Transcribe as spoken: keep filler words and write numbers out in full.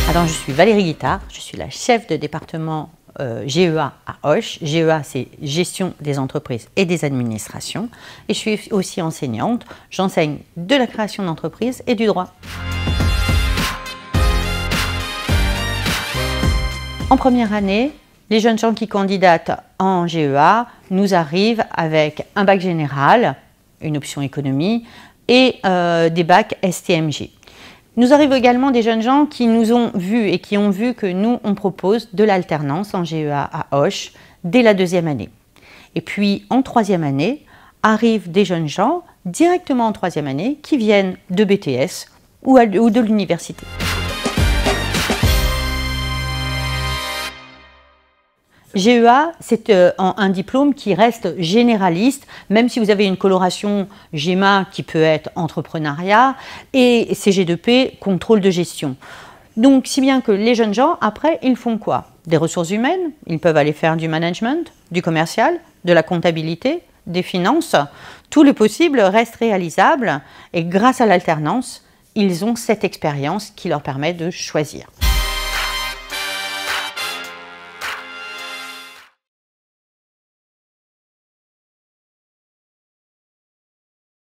Alors, je suis Valérie Guittard, je suis la chef de département euh, G E A à Auch. G E A, c'est Gestion des entreprises et des administrations. Et je suis aussi enseignante. J'enseigne de la création d'entreprise et du droit. En première année, les jeunes gens qui candidatent en G E A nous arrivent avec un bac général, une option économie et euh, des bacs S T M G. Nous arrivent également des jeunes gens qui nous ont vus et qui ont vu que nous, on propose de l'alternance en G E A à Auch dès la deuxième année. Et puis, en troisième année, arrivent des jeunes gens directement en troisième année qui viennent de B T S ou, à, ou de l'université. G E A, c'est euh, un diplôme qui reste généraliste, même si vous avez une coloration G E M A qui peut être entrepreneuriat et C G deux P, contrôle de gestion. Donc, si bien que les jeunes gens, après, ils font quoi? Des ressources humaines, ils peuvent aller faire du management, du commercial, de la comptabilité, des finances. Tout le possible reste réalisable et grâce à l'alternance, ils ont cette expérience qui leur permet de choisir.